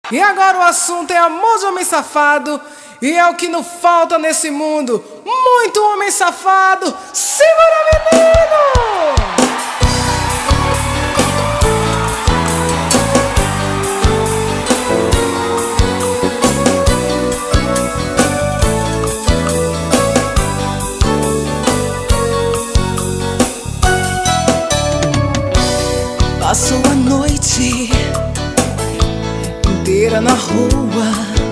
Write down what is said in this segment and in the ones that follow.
E agora o assunto é amor de homem safado. E é o que não falta nesse mundo. Muito homem safado. Segura, menino! Passou a noite inteira na rua,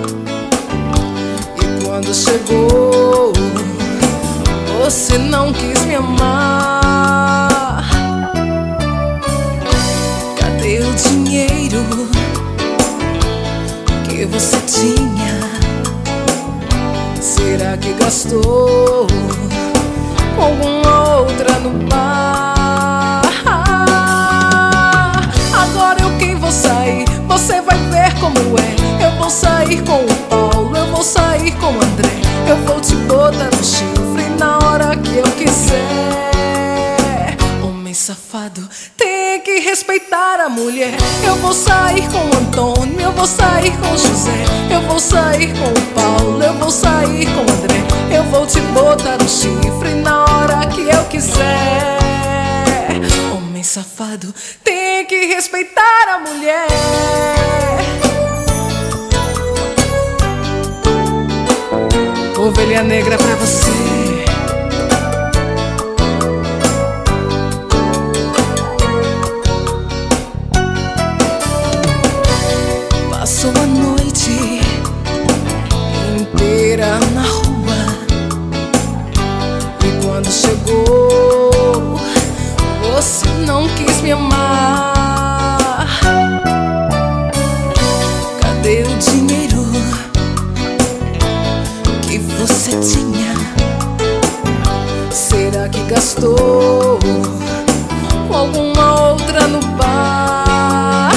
e quando chegou, você não quis me amar. Cadê o dinheiro que você tinha? Será que gastou com alguma outra no bar? Agora eu quem vou sair, você vai ver como é. Eu vou sair com o Paulo, eu vou sair com o André. Eu vou te botar no chifre na hora que eu quiser. Homem safado tem que respeitar a mulher. Eu vou sair com o Antônio, eu vou sair com o José. Eu vou sair com o Paulo, eu vou sair com o André. Eu vou te botar no chifre na hora que eu quiser. Homem safado tem que respeitar a mulher. Ovelha negra pra você. Passou a noite inteira na rua, e quando chegou, você não quis me amar. Cadê o dinheiro que você tinha? Será que gastou com alguma outra no bar?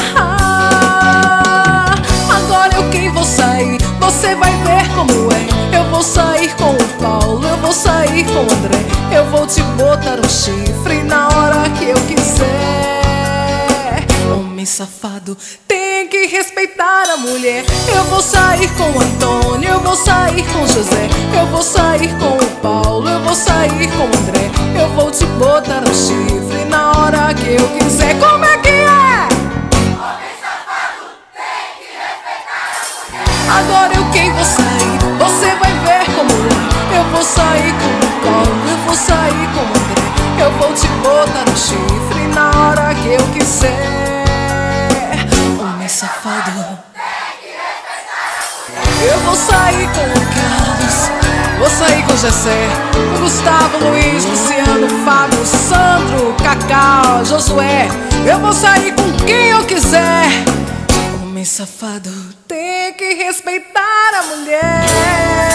Agora eu quem vou sair, você vai ver como é. Eu vou sair com o Paulo, eu vou sair com o André. Eu vou te botar um chifre na hora que eu quiser. Homem safado tem que respeitar a mulher. Eu vou sair com o Antônio, eu vou sair com o José. Eu vou sair com o Paulo, eu vou sair com o André. Eu vou te botar um chifre na hora que eu quiser. Como é que é? Homem safado tem que respeitar a mulher. Agora eu quem vou sair, você vai ver como é. Eu vou sair com o Paulo, eu vou sair com o André. Eu vou te botar no chifre na hora que eu quiser. Homem safado Tem que respeitar a mulher. eu vou sair com o Carlos, vou sair com o Gessé, o Gustavo, Luiz, Luciano, Fábio, Sandro, Cacau, Josué. Eu vou sair com quem eu quiser. Homem safado tem que respeitar a mulher.